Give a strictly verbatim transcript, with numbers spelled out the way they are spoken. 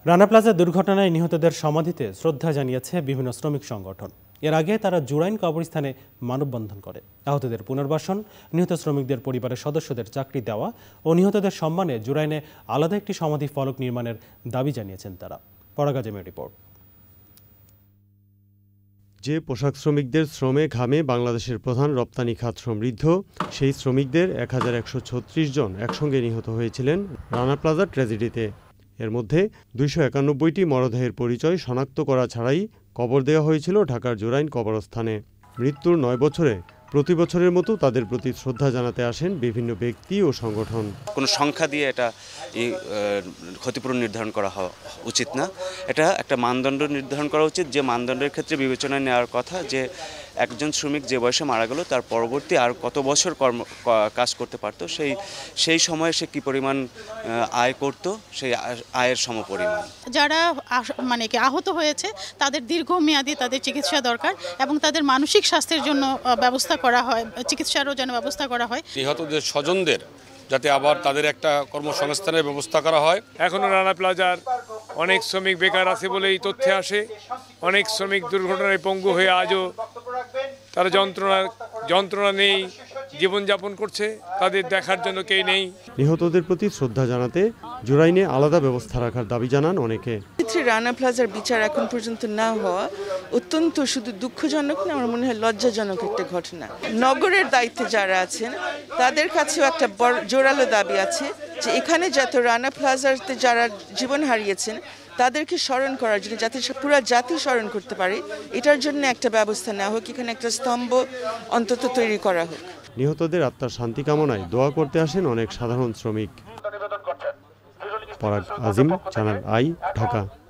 Rana plaza দুর্ঘটনায় নিহতদের সমাধিতে শ্রদ্ধা জানিয়েছে বিভিন্ন শ্রমিক সংগঠন। এর আগে তারা জুরাইন কবরস্থানে মানববন্ধন করে আহতদের পুনর্বাসন, নিহত শ্রমিকদের পরিবারের সদস্যদের চাকরি দেওয়া ও নিহতদের সম্মানে জুরাইনে আলাদা একটি সমাধি ফলক নির্মাণের দাবি জানিয়েছেন তারা। পরাগাজমের রিপোর্ট। যে পোশাক শ্রমিকদের শ্রমে ঘামে বাংলাদেশের প্রধান রপ্তানি খাত সমৃদ্ধ, সেই শ্রমিকদের এক হাজার একশো ছত্রিশ জন একসঙ্গে নিহত হয়েছিলেন রানা প্লাজা ট্র্যাজেডিতে। এর মধ্যে দুইশো একানব্বইটি মরদেহের পরিচয় শনাক্ত করা ছাড়াই কবর দেওয়া হয়েছিল ঢাকার জুরাইন কবরস্থানে। মৃত্যুর নয় বছরে প্রতি বছরের মতো তাদের প্রতি শ্রদ্ধা জানাতে আসেন বিভিন্ন ব্যক্তি ও সংগঠন। কোনো সংখ্যা দিয়ে এটা ক্ষতিপূরণ নির্ধারণ করা উচিত না, এটা একটা মানদণ্ড নির্ধারণ করা উচিত, যে মানদণ্ডের ক্ষেত্রে বিবেচনায় নেওয়ার কথা যে একজন শ্রমিক যে বয়সে মারা গেল তার পরবর্তী আর কত বছর কর্ম কাজ করতে পারতো, সেই সেই সময়ে সে কী পরিমাণ আয় করত, সেই আয়ের সমপরিমাণ। যারা মানে কি আহত হয়েছে তাদের দীর্ঘমেয়াদী তাদের চিকিৎসা দরকার এবং তাদের মানসিক স্বাস্থ্যের জন্য ব্যবস্থা করা হয়, চিকিৎসারও যেন ব্যবস্থা করা হয়। নিহতদের স্বজনদের যাতে আবার তাদের একটা কর্মসংস্থানের ব্যবস্থা করা হয়। এখনও রানা প্লাজার অনেক শ্রমিক বেকার আছে বলেই তথ্যে আসে। অনেক শ্রমিক দুর্ঘটনায় পঙ্গু হয়ে আজও তারা যন্ত্রণা যন্ত্রণা নেই জীবনযাপন করছে, তাদের দেখার জন্য কেউ নেই। নিহতদের প্রতি শ্রদ্ধা জানাতে জুরাইনে আলাদা ব্যবস্থা রাখার দাবি জানান অনেকে। রানা প্লাজার বিচার এখন পর্যন্ত না হওয়া অত্যন্ত শুধু দুঃখজনক না, আমার মনে হয় লজ্জাজনক একটা ঘটনা। নগরের দায়িত্বে যারা আছেন তাদের কাছেও একটা বড় জোরালো দাবি আছে যে এখানে যাতে রানা প্লাজাতে যারা জীবন হারিয়েছেন তাদেরকে স্মরণ করার জন্য, যাতে পুরো জাতি স্মরণ করতে পারে, এটার জন্য একটা ব্যবস্থা নেওয়া হোক, এখানে একটা স্তম্ভ অন্তত তৈরি করা হোক। নিহতদের আত্মার শান্তি কামনায় দোয়া করতে আসেন অনেক সাধারণ শ্রমিক। পরাগ আজিম, চ্যানেল আই, ঢাকা।